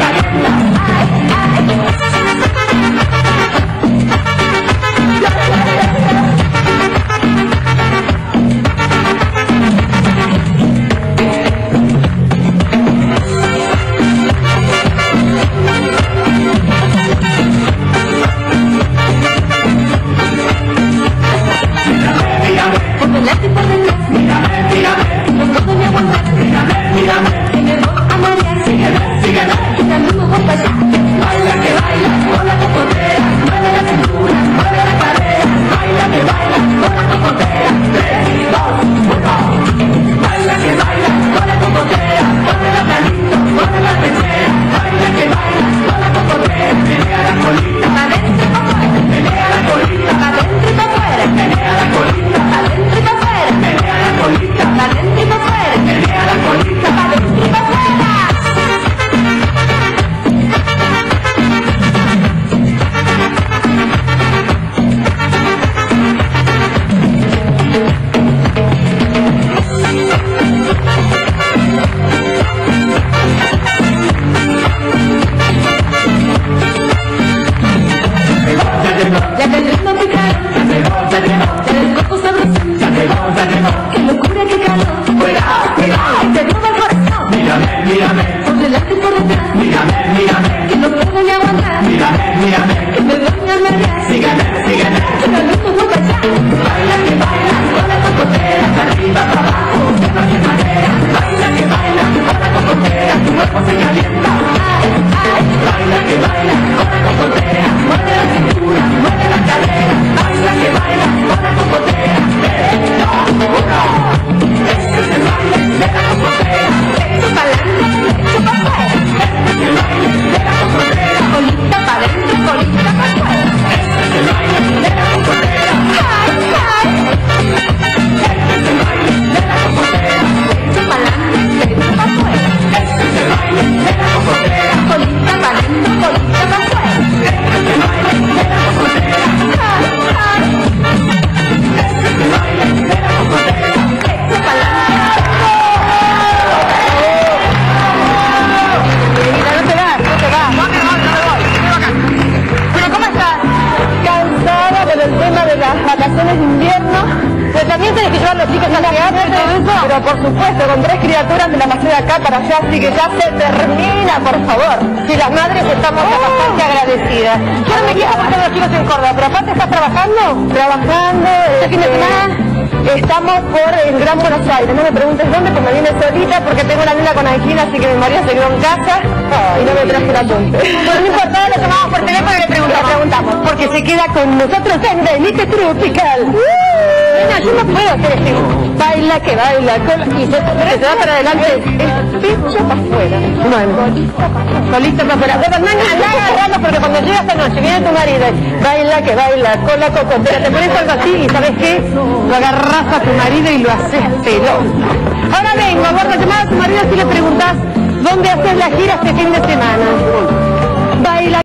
vacaciones de invierno, pero también tenés que llevar a los chicos al teatro y todo eso. Pero por supuesto, con 3 criaturas me la pasé de acá para allá, así que ya se termina, por favor. Y las madres estamos bastante agradecidas. Yo no me quiero pasar los chicos en Córdoba, pero aparte estás trabajando. Trabajando, ¿este fin de semana? Estamos por el Gran Buenos Aires, no me preguntes dónde, porque me vine solita, porque tengo una nena con angina, así que mi marido se quedó en casa y no me traje la apunte. Bueno, no importa, lo llamamos por teléfono y le preguntamos, porque se queda con nosotros en Denise Tropical. Nena, yo no puedo hacer este baila que baila, y se va para adelante, el pecho para afuera. Bueno, colito para afuera. Pero anda agarrando, porque cuando llega esta noche, viene tu marido, baila que baila, con la cocotera, te pones algo así y ¿sabes qué? Lo agarras a tu marido y lo haces pelota. Ahora vengo, gorda, llamar a tu marido si le preguntas dónde haces la gira este fin de semana. Baila.